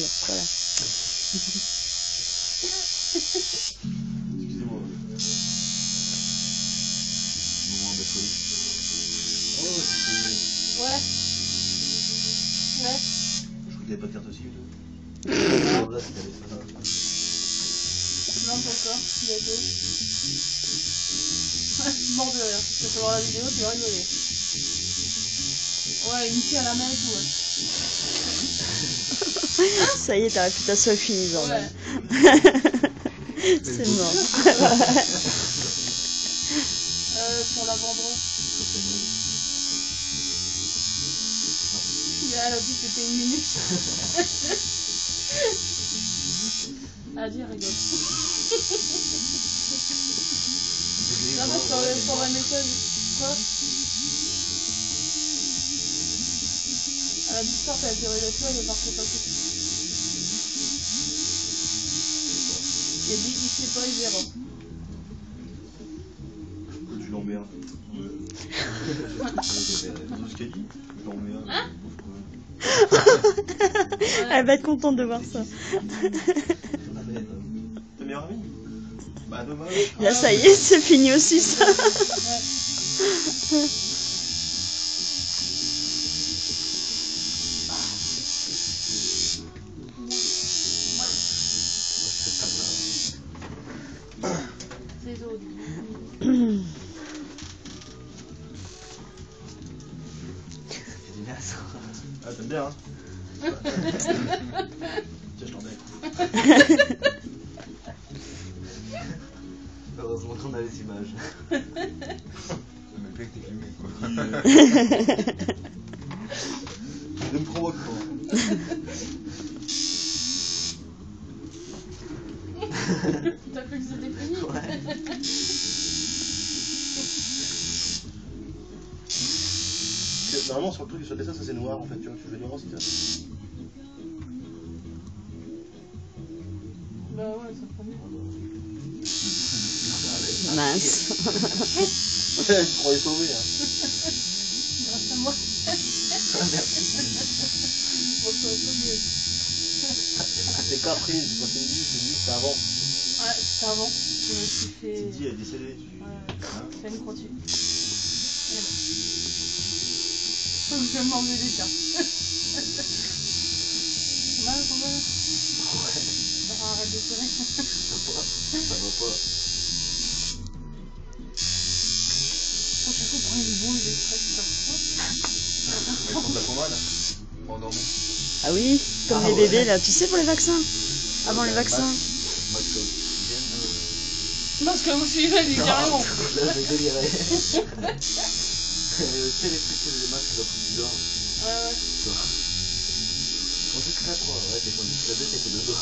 là. Voilà. Excusez-moi. Moment de folie. Oh, c'est Ouais. Ouais. Je crois qu'il n'y avait pas de carte aussi, ou là, c'était ça. Non, pas encore. Bientôt. Mort de rire. Tu peux voir la vidéo, tu vas rigoler. Ouais, une fille à la main et tout, ouais. Ça y est, ta réputation est finie, Jordan. Ouais. C'est mort. Sur la banderole. Elle a dit que c'était 1 minute. Elle a dit, elle rigole. Non, mais je t'envoie un message. Quoi? Elle a dit que elle a tiré le feu, elle est partie pas tout. Il a dit, il sait pas, il verra. Tu l'emmerdes. Ce qu'elle dit, je l'emmerde. Hein? Elle va être contente de voir ça. Ta meilleure amie? Bah dommage. Là, ça y est, c'est fini aussi, ça. C'est autres. C'est des nasses. Ah, t'aimes bien, hein? Tiens, je t'en mets. Heureusement qu'on a les images. Mais le mec t'es filmé quoi. Ne me provoque pas. T'as cru que c'était fini? Normalement, sur le truc, sur le dessin, ça c'est noir en fait. Tu vois, tu veux noir aussi, ça? Bah ouais, ça prend mieux. Mince. Ouais, tu croyais sauver, hein. Grâce à moi. Merci. Bon, ça va pas mieux. C'est qu'après, c'est pas fini, c'est juste avant. Ouais, c'était avant. Je me suis fait. Tu te dis, elle est décédée. Ouais, Hein? c'est une croix dessus. Faut que je vais m'en mêler, tiens. Mal, ton mal? Ouais. Arrête de pleurer. Ça va pas. Faut surtout prendre une boule de stress, ça. Ils font de la pommade. Endormi. Ah oui, comme les bébés, là. Tu sais, pour les vaccins. Avant les vaccins. Max, ils viennent. Non, parce que moi, je suis là, lui, carrément. Là, je vais délirer. Tu sais, les trucs, les masques, ils doivent du dehors. Ouais. Tu vois. On dit que là, quoi. Ouais, t'es quand tu te la bête, t'es le dos.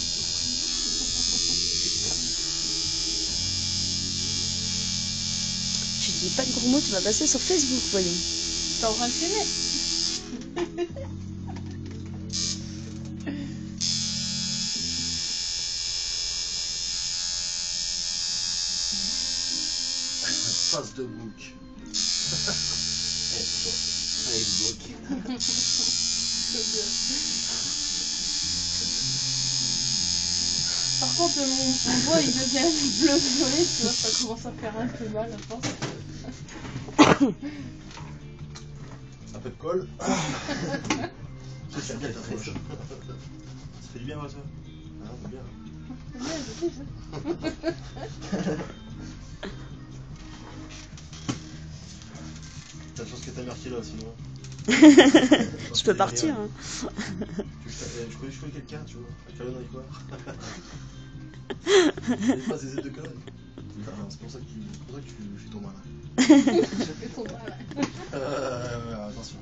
Tu dis pas de gros mots, tu vas passer sur Facebook, voyons. T'es en train de filmer? Face de bouc. Facebook. Par contre, mon doigt il devient bleu-violet, tu vois, ça commence à faire un peu mal, je pense. Un peu de colle. C'est bien, ça fait du bien, moi, ça. Ah, c'est bien. T'as de chance que ta mère qui est là, sinon. Je peux partir. Hein. Je connais quelqu'un, tu vois. À Calonne avec quoi. Il passe des aides de conneries. C'est pour ça que je suis ton malin. Je fais ton mal. Attention.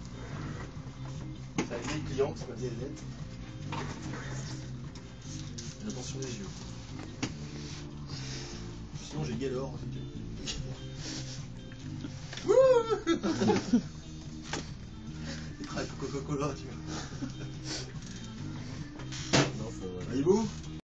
C'est un vieil client, c'est pas vieille lettre. Attention les yeux. Sinon j'ai galore. Il travaille pour Coca-Cola, tu vois. Non, ça va. Allez, vous